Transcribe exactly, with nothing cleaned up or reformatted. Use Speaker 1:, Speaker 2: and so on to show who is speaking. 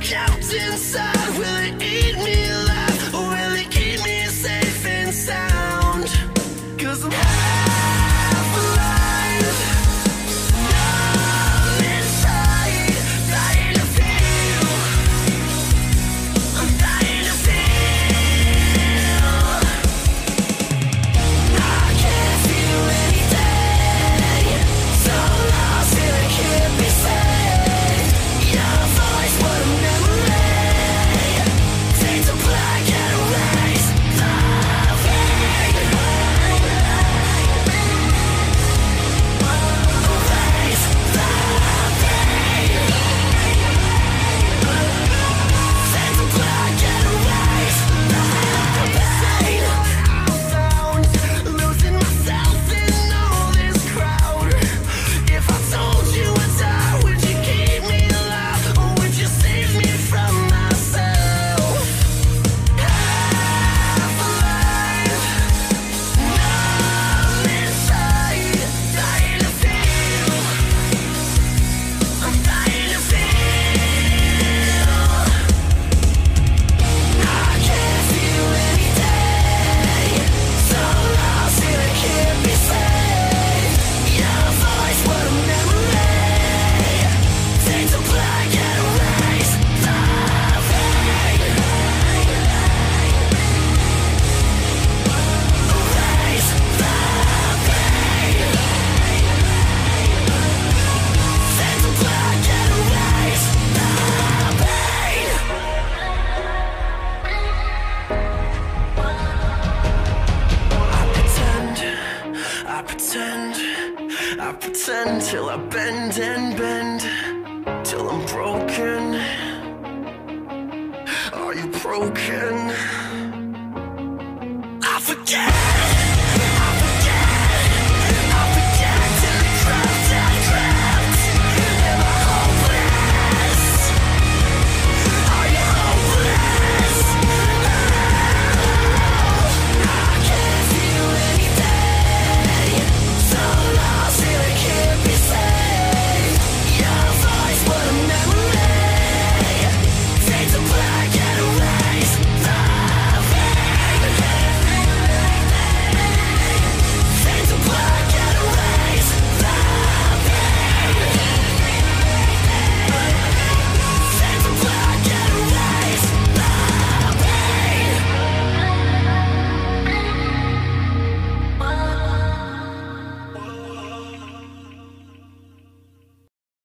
Speaker 1: trapped inside. Will it eat me alive, or will it keep me safe and sound? 'Cause I'm half alive, numb inside, dying to feel. I'm dying to feel. I can't feel anything, so lost and I can't be saved. Your voice, what a memory. Take the black and erase the pain. Erase the pain. Take the black and erase the pain. I found losing myself in all this crowd. If I told you I'd die, would you keep me alive, or would you save me from myself? Half alive, numb inside, dying to feel. I'm dying to feel. I can't feel anything, so lost and I can't be saved. Your voice, what a memory. Take the black and erase the pain. Erase the pain. Take the black and erase the pain. I pretend, I pretend, I pretend till I bend and bend, till I'm broken. Are you broken?